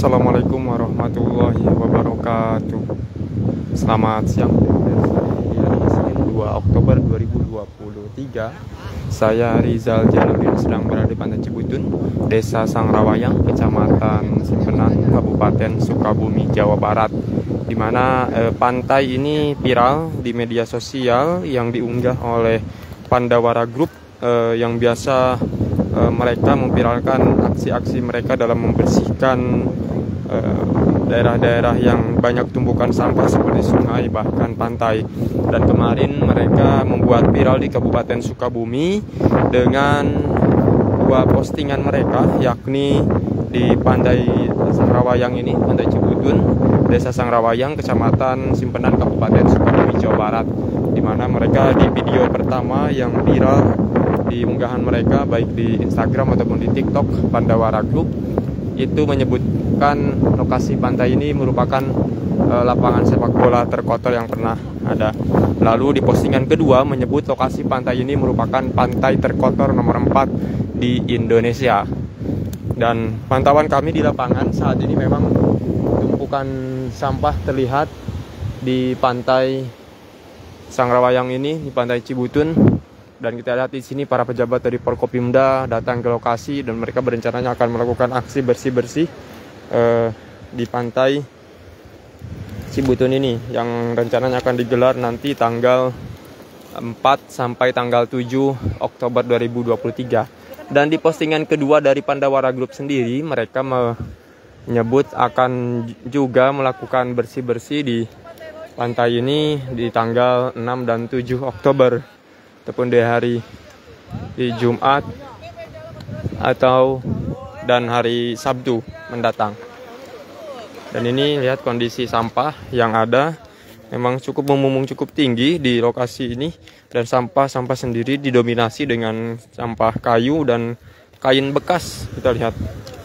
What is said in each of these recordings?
Assalamualaikum warahmatullahi wabarakatuh. Selamat siang pemirsa. Hari Senin 2 Oktober 2023. Saya Rizal Jaludin sedang berada di Pantai Cibutun, Desa Sangrawayang, Kecamatan Simpenan, Kabupaten Sukabumi, Jawa Barat. Di mana pantai ini viral di media sosial yang diunggah oleh Pandawara Group yang biasa mereka memviralkan aksi-aksi mereka dalam membersihkan daerah-daerah yang banyak tumpukan sampah seperti sungai bahkan pantai. Dan kemarin mereka membuat viral di Kabupaten Sukabumi dengan dua postingan mereka, yakni di Pantai Sangrawayang ini, Pantai Cibutun, Desa Sangrawayang, Kecamatan Simpenan, Kabupaten Sukabumi, Jawa Barat, di mana mereka di video pertama yang viral di unggahan mereka baik di Instagram ataupun di TikTok Pandawara Group itu menyebutkan lokasi pantai ini merupakan lapangan sepak bola terkotor yang pernah ada. Lalu di postingan kedua menyebut lokasi pantai ini merupakan pantai terkotor nomor 4 di Indonesia. Dan pantauan kami di lapangan saat ini memang tumpukan sampah terlihat di pantai Sangrawayang ini, di Pantai Cibutun. Dan kita lihat di sini para pejabat dari Forkopimda datang ke lokasi dan mereka berencananya akan melakukan aksi bersih-bersih di Pantai Cibutun ini yang rencananya akan digelar nanti tanggal 4 sampai tanggal 7 Oktober 2023. Dan di postingan kedua dari Pandawara Group sendiri mereka menyebut akan juga melakukan bersih-bersih di pantai ini di tanggal 6 dan 7 Oktober. Ataupun di Jumat dan hari Sabtu mendatang. Dan ini lihat kondisi sampah yang ada memang cukup memumbung cukup tinggi di lokasi ini, dan sampah-sampah sendiri didominasi dengan sampah kayu dan kain bekas. Kita lihat.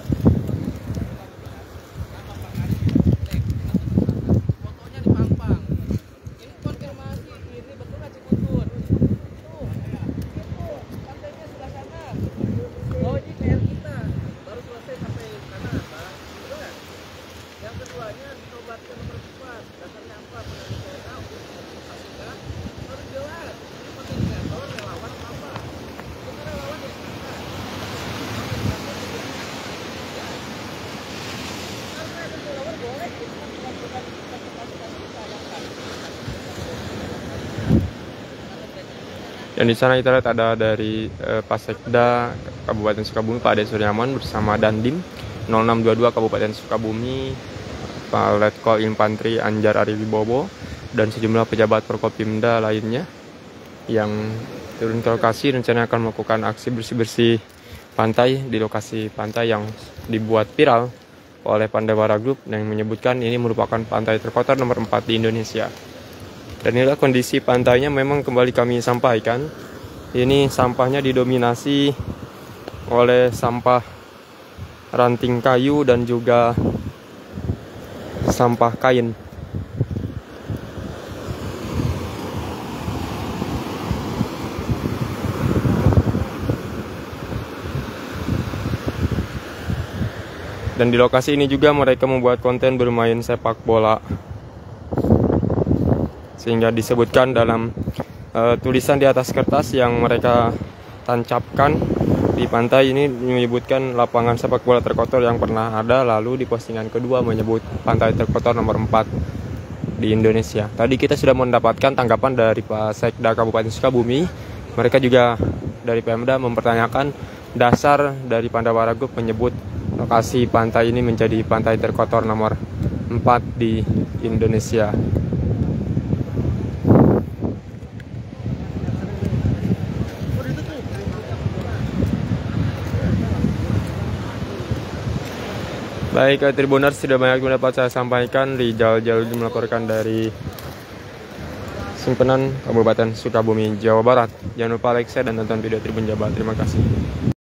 Dan di sana kita lihat ada dari Pasekda Kabupaten Sukabumi Pak Ade Suryaman bersama Dandim 0622 Kabupaten Sukabumi, Pak Letkol Infantri Anjar Ariwibowo, dan sejumlah pejabat Forkopimda lainnya yang turun ke lokasi rencananya akan melakukan aksi bersih-bersih pantai di lokasi pantai yang dibuat viral oleh Pandawara Group yang menyebutkan ini merupakan pantai terkotor nomor 4 di Indonesia. Dan inilah kondisi pantainya. Memang kembali kami sampaikan, ini sampahnya didominasi oleh sampah ranting kayu dan juga sampah kain. Dan di lokasi ini juga mereka membuat konten bermain sepak bola, sehingga disebutkan dalam tulisan di atas kertas yang mereka tancapkan di pantai ini menyebutkan lapangan sepak bola terkotor yang pernah ada. Lalu di postingan kedua menyebut pantai terkotor nomor 4 di Indonesia. Tadi kita sudah mendapatkan tanggapan dari Pak Sekda Kabupaten Sukabumi. Mereka juga dari Pemda mempertanyakan dasar dari Pandawara Group menyebut lokasi pantai ini menjadi pantai terkotor nomor 4 di Indonesia. Baik, Tribuners, sudah banyak yang dapat saya sampaikan. Rizal Jaludin melaporkan dari Simpenan, Kabupaten Sukabumi, Jawa Barat. Jangan lupa like, share, dan tonton video Tribun Jabar. Terima kasih.